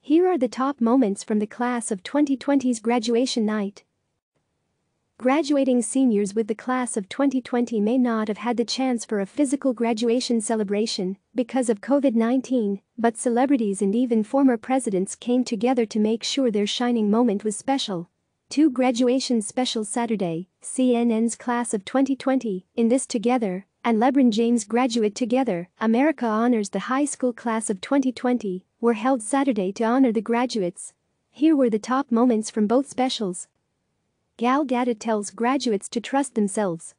Here are the top moments from the class of 2020's graduation night. Graduating seniors with the class of 2020 may not have had the chance for a physical graduation celebration because of COVID-19, but celebrities and even former presidents came together to make sure their shining moment was special. 2 graduation specials Saturday, CNN's class of 2020, In This Together, and LeBron James Graduate Together, America Honors the High School Class of 2020, were held Saturday to honor the graduates. Here were the top moments from both specials. Gal Gadot tells graduates to trust themselves.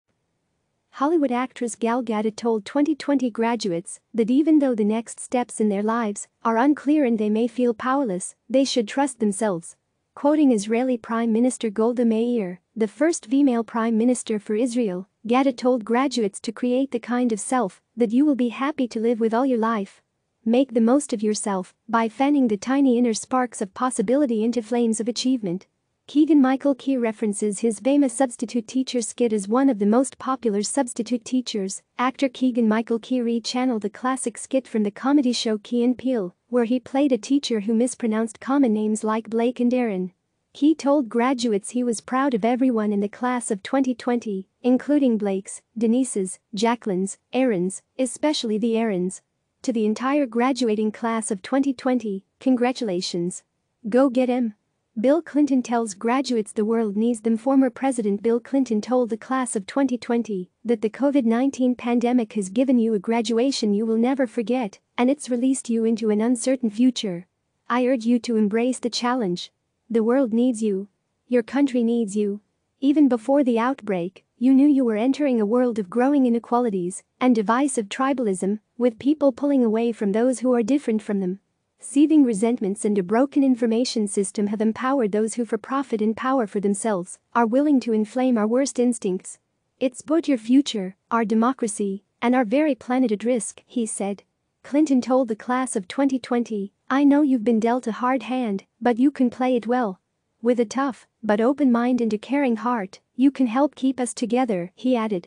Hollywood actress Gal Gadot told 2020 graduates that even though the next steps in their lives are unclear and they may feel powerless, they should trust themselves. Quoting Israeli Prime Minister Golda Meir, the first female prime minister for Israel, Gadot told graduates to create the kind of self that you will be happy to live with all your life. Make the most of yourself by fanning the tiny inner sparks of possibility into flames of achievement. Keegan-Michael Key references his famous substitute teacher skit as one of the most popular substitute teachers. Actor Keegan-Michael Key rechanneled the classic skit from the comedy show Key and Peele, where he played a teacher who mispronounced common names like Blake and Aaron. Key told graduates he was proud of everyone in the class of 2020, including Blake's, Denise's, Jacqueline's, Aaron's, especially the Aarons. To the entire graduating class of 2020, congratulations. Go get 'em. Bill Clinton tells graduates the world needs them. Former President Bill Clinton told the class of 2020 that the COVID-19 pandemic has given you a graduation you will never forget, and it's released you into an uncertain future. I urge you to embrace the challenge. The world needs you. Your country needs you. Even before the outbreak, you knew you were entering a world of growing inequalities and divisive tribalism, with people pulling away from those who are different from them. Seething resentments and a broken information system have empowered those who, for profit and power for themselves, are willing to inflame our worst instincts. It's put your future, our democracy, and our very planet at risk, he said. Clinton told the class of 2020, I know you've been dealt a hard hand, but you can play it well. With a tough but open mind and a caring heart, you can help keep us together, he added.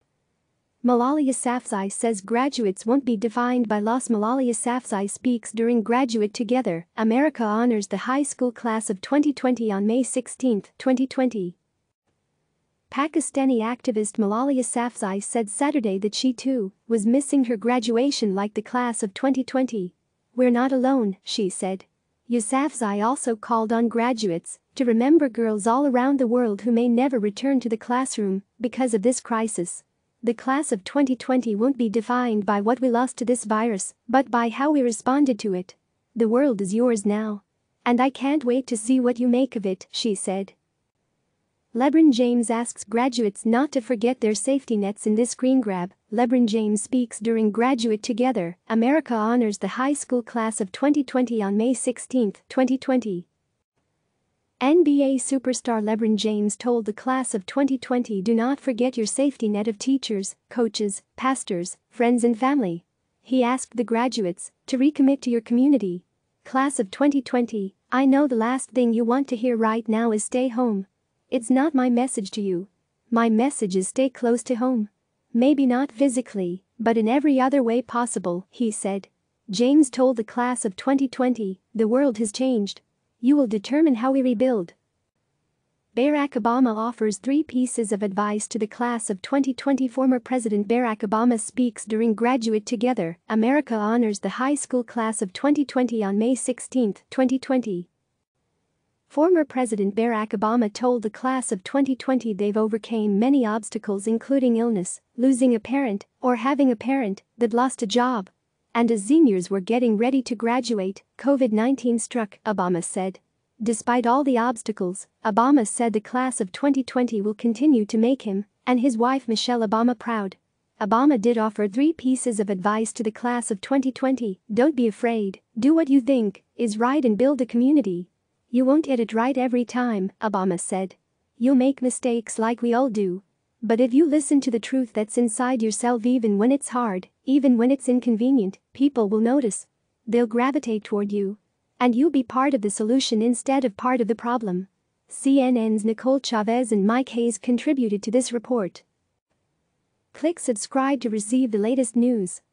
Malala Yousafzai says graduates won't be defined by loss. Malala Yousafzai speaks during Graduate Together, America Honors the High School Class of 2020 on May 16, 2020. Pakistani activist Malala Yousafzai said Saturday that she too was missing her graduation like the class of 2020. We're not alone, she said. Yousafzai also called on graduates to remember girls all around the world who may never return to the classroom because of this crisis. The class of 2020 won't be defined by what we lost to this virus, but by how we responded to it. The world is yours now. And I can't wait to see what you make of it, she said. LeBron James asks graduates not to forget their safety nets in this screen grab. LeBron James speaks during Graduate Together, America Honors the High School Class of 2020 on May 16, 2020. NBA superstar LeBron James told the class of 2020 do not forget your safety net of teachers, coaches, pastors, friends and family. He asked the graduates to recommit to your community. Class of 2020, I know the last thing you want to hear right now is stay home. It's not my message to you. My message is stay close to home. Maybe not physically, but in every other way possible, he said. James told the class of 2020, the world has changed. You will determine how we rebuild. Barack Obama offers 3 pieces of advice to the class of 2020. Former President Barack Obama speaks during Graduate Together, America Honors the High School Class of 2020 on May 16, 2020. Former President Barack Obama told the class of 2020 they've overcome many obstacles including illness, losing a parent, or having a parent that lost a job. And as seniors were getting ready to graduate, COVID-19 struck, Obama said. Despite all the obstacles, Obama said the class of 2020 will continue to make him and his wife Michelle Obama proud. Obama did offer 3 pieces of advice to the class of 2020. Don't be afraid, do what you think is right and build a community. You won't get it right every time, Obama said. You'll make mistakes like we all do. But if you listen to the truth that's inside yourself even when it's hard, even when it's inconvenient, people will notice. They'll gravitate toward you. And you'll be part of the solution instead of part of the problem. CNN's Nicole Chavez and Mike Hayes contributed to this report. Click subscribe to receive the latest news.